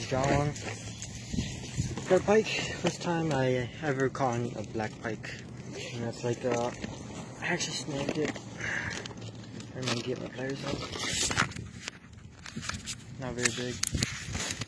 John. Got a pike. First time I ever caught a black pike. And that's like, I actually snagged it. I'm gonna get my pliers out. Not very big.